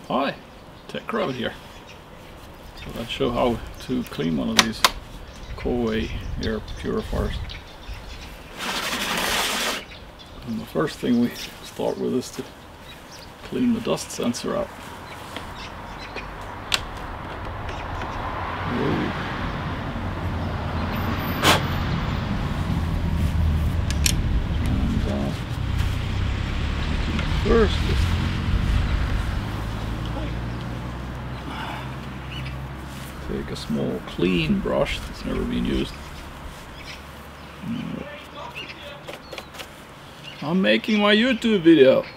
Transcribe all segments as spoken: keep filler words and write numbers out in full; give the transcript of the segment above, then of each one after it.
Hi, Tech Crowd here. So I'll show how to clean one of these Coway air purifiers. And the first thing we start with is to clean the dust sensor out. Whoa. And uh, first is take a small clean brush that's never been used. I'm making my YouTube video.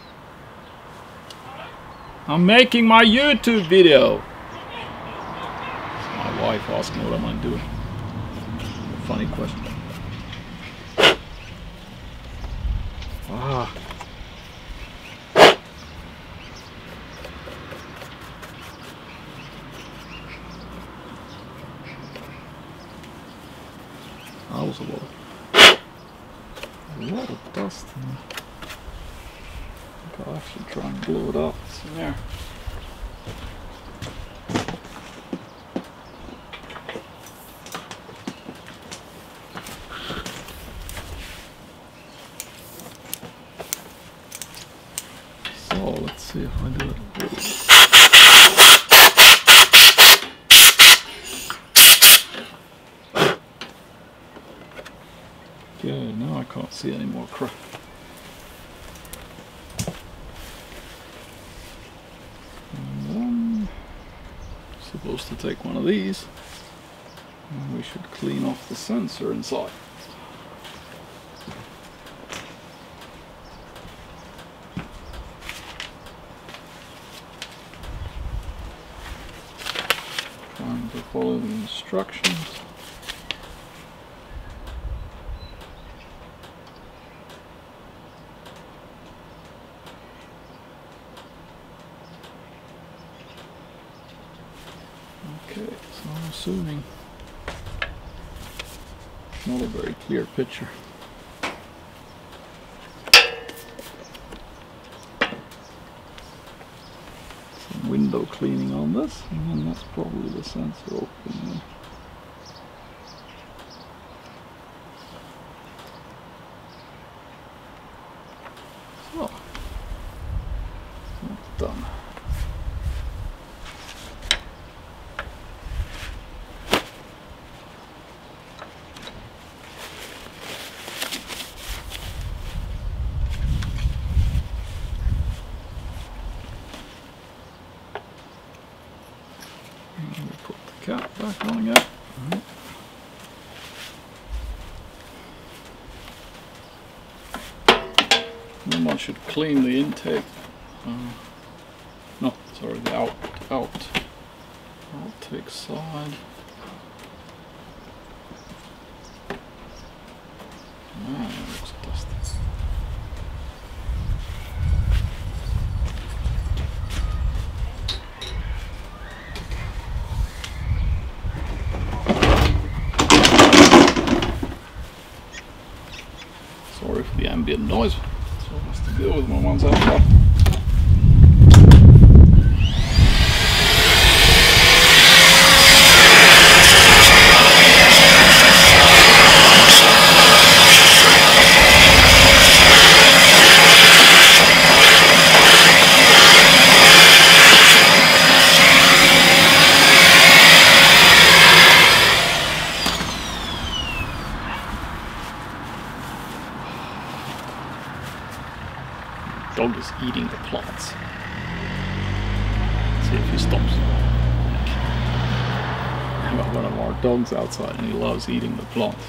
I'm making my YouTube video. It's my wife asking what am I doing. A funny question. Ah. That was a lot of, a lot of dust in there. I think I'll actually try and blow it up. It's in there. So let's see if I do it. Good, now I can't see any more crap. And then, supposed to take one of these, and we should clean off the sensor inside. Trying to follow the instructions. Okay, so I'm assuming not a very clear picture. Some window cleaning on this, and then that's probably the sensor opening. So, that's done. And we put the cap back on again. Right. Then one should clean the intake. Uh, no, sorry, the out, out, outtake side. Ah, that looks dusty. Sorry for the ambient noise. So I have to deal with when one's outside. Dog is eating the plants. Let's see if he stops. I've got one of our dogs outside and he loves eating the plants.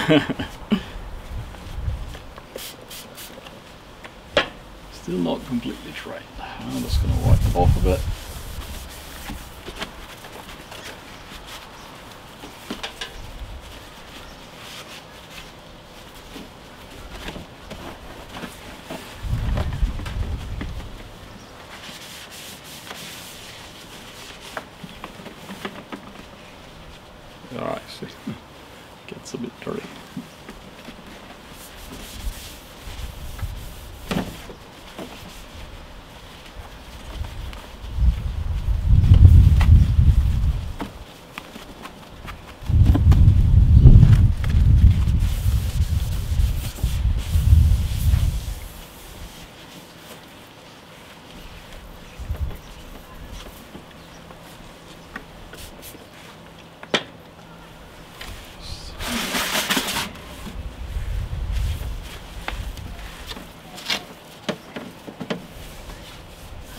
Still not completely trained. I'm just going to wipe it off a bit. Alright, see, gets a bit dirty.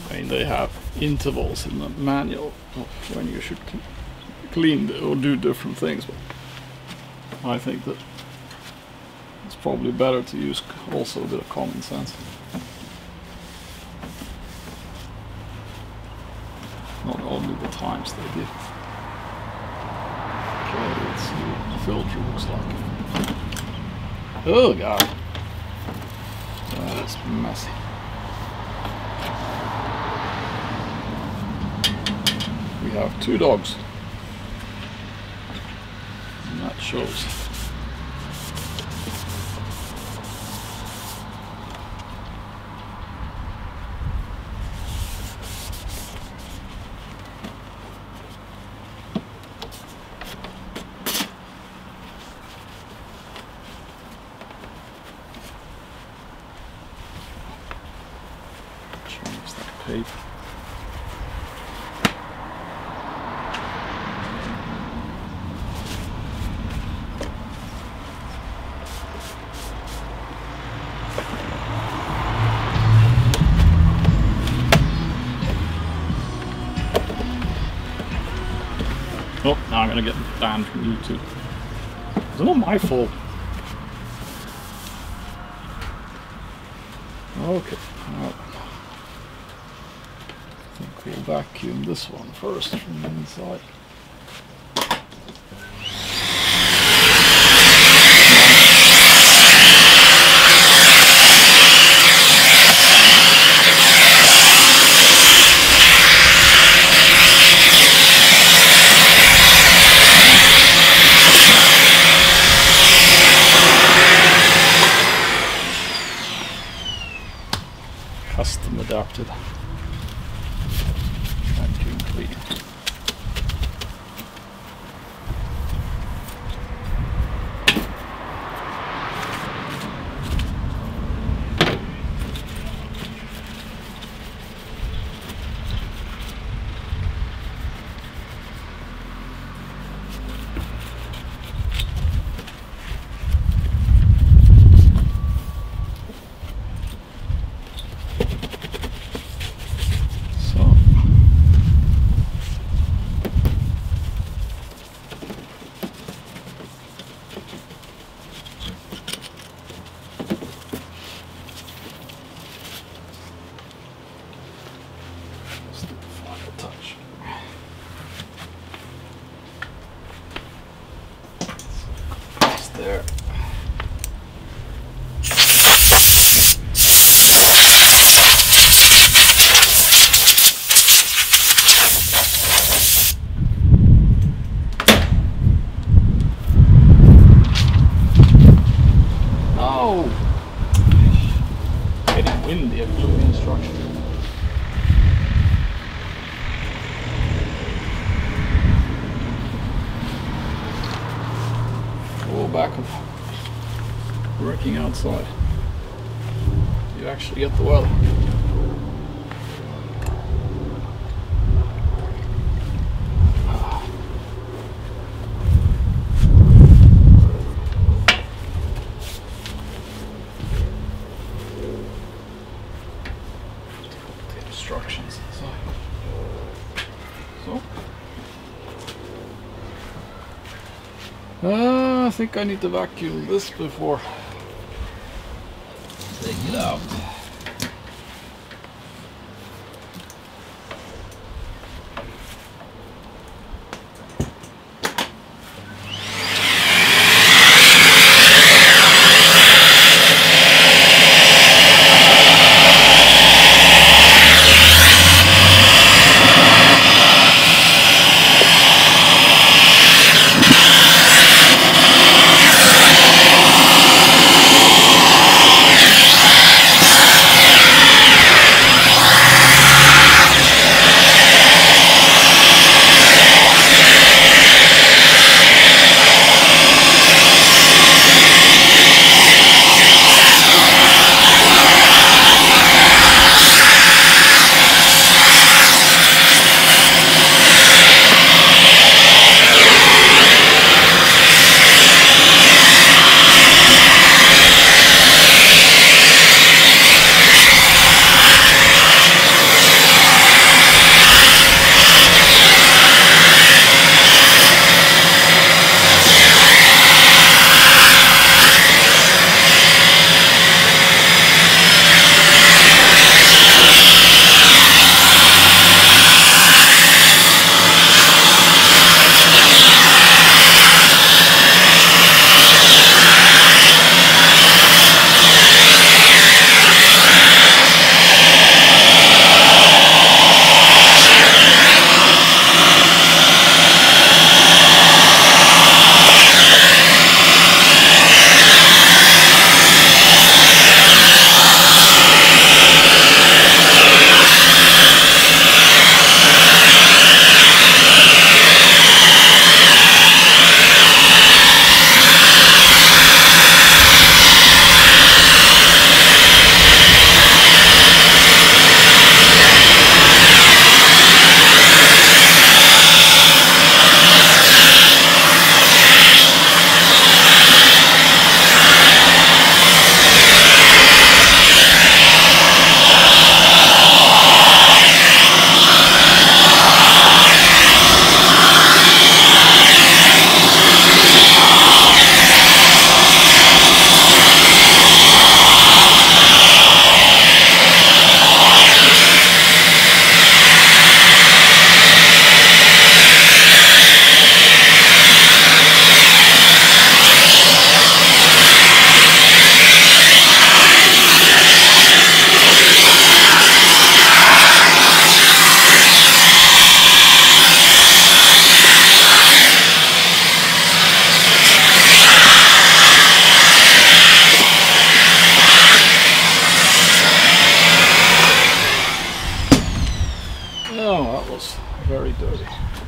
I mean, they have intervals in the manual of when you should clean the, or do different things, but I think that it's probably better to use also a bit of common sense. Not only the times they give. Okay, let's see what the filter looks like. Oh god, that is messy. We have two dogs, and that shows. Change that paper. Oh, now I'm gonna get banned from YouTube. It's not my fault. Okay, well, I think we'll vacuum this one first from the inside. Custom adapted vacuum cleaner. Touch. It's there. No! Getting windy at blue instruction. Back of working outside, you actually get the weather. The instructions inside. So. Uh, I think I need to vacuum this before take it out. Oh, that was very dirty.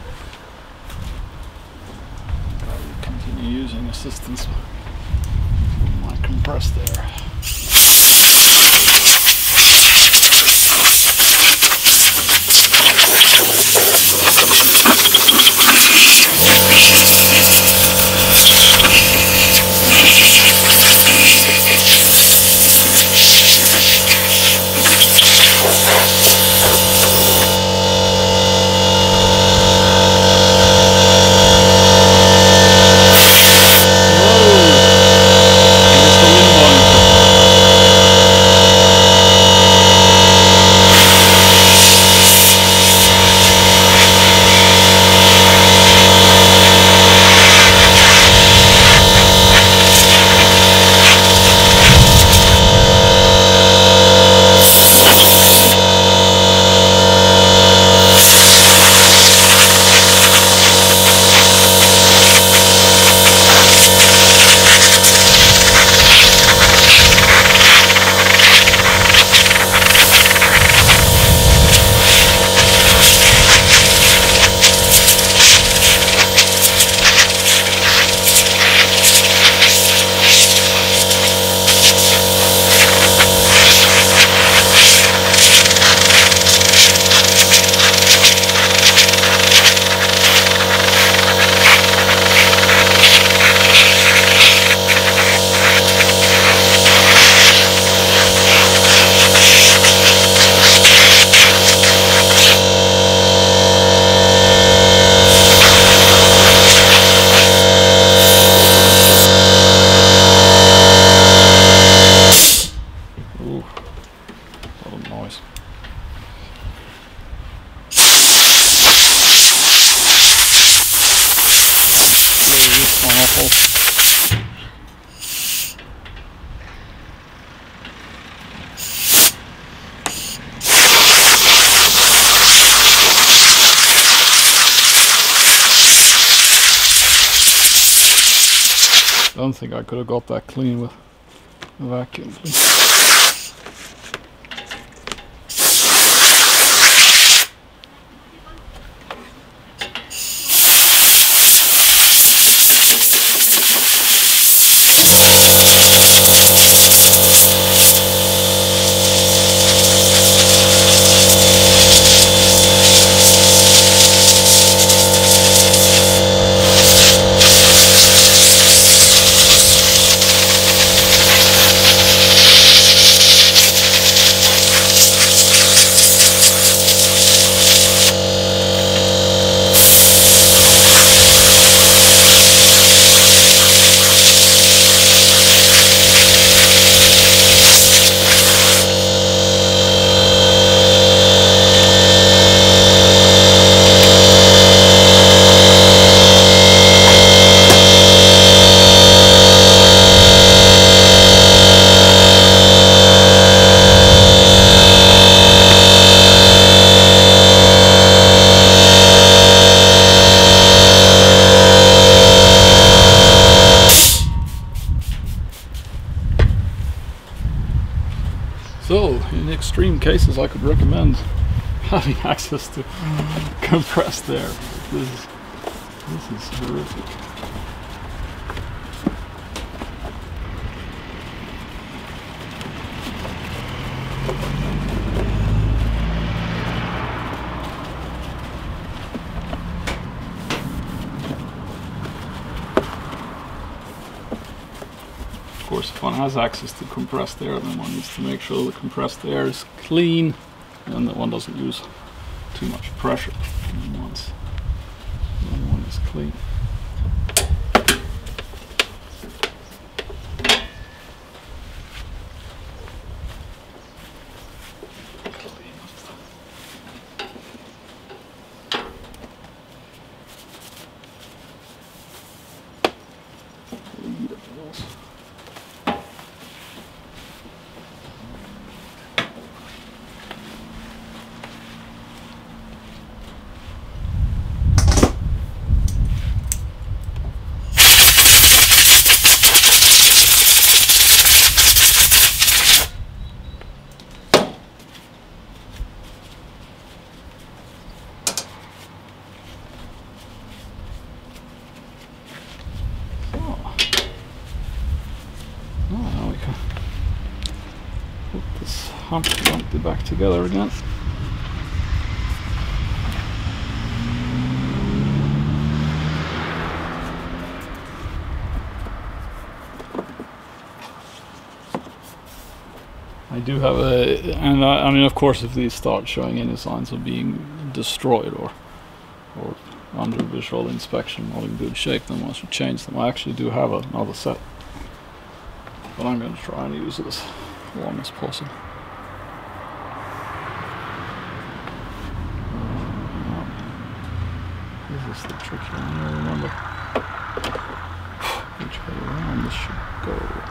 I will continue using assistance on my compressed air. I don't think I could have got that clean with a vacuum. So, in extreme cases, I could recommend having access to compressed air. This is, this is horrific. Of course, if one has access to compressed air, then one needs to make sure the compressed air is clean and that one doesn't use too much pressure when one's, when one is clean. Humpty Dumpty back together again. I do have a, and I, I mean, of course, if these start showing any signs of being destroyed or or under visual inspection, not in good shape, then I should change them. I actually do have another set, but I'm going to try and use it as long as possible. Uh, this is the tricky one. I don't remember which way around this should go.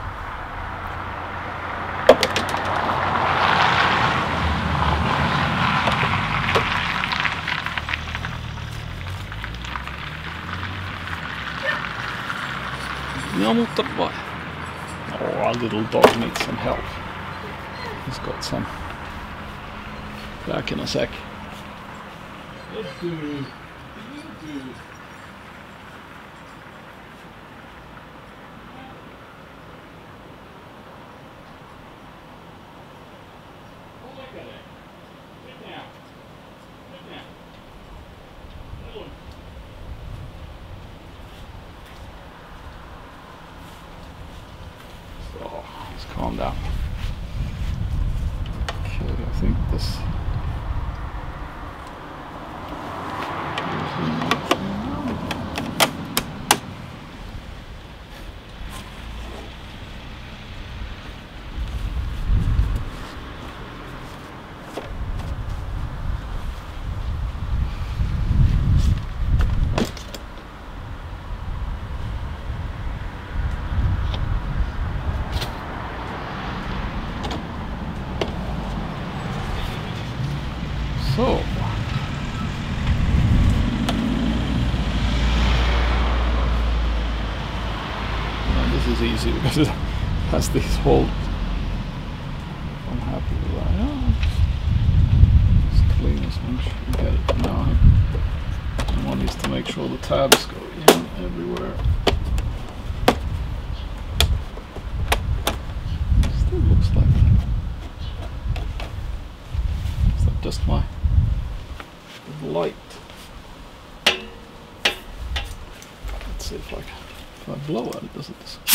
No, mutta vai? Oh, our little dog needs some help. He's got some. Back in a sec. Let's do. Calm down. Okay, I think this. So, now this is easy because it has these holes. I'm happy with that. Yeah, it's clean as much. You get it now. And one needs to make sure the tabs go in everywhere. It still looks like that. Is that just my light? Let's see if I can, if I blow at it, does it disappear?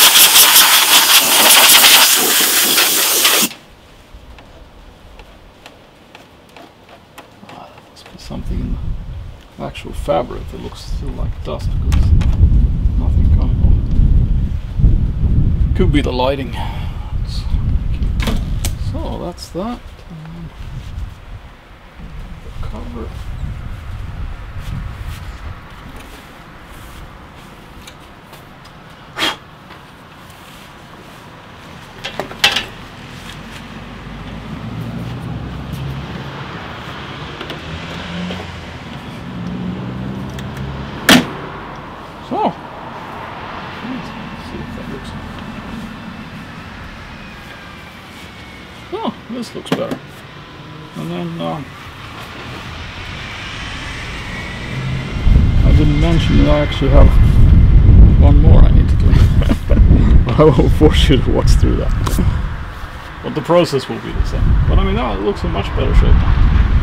Ah, there must be something in the actual fabric that looks still like dust because nothing coming on it. Could be the lighting. So that's that. Cover. So, let's see if that looks. Oh, this looks better. And then. Um, I didn't mention that I actually have one more I need to do. I won't force you to watch through that. But the process will be the same. But I mean, now it looks in much better shape now.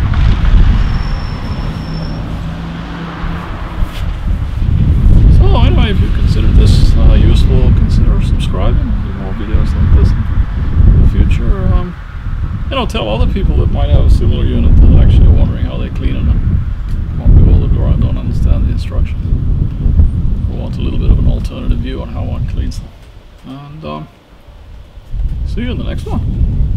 So anyway, if you consider this uh, useful, consider subscribing. Do more videos like this in the future. Um, you know, tell other people that might have a similar unit that actually are wondering how they clean it. I don't understand the instructions. I want a little bit of an alternative view on how one cleans them. And um, see you in the next one.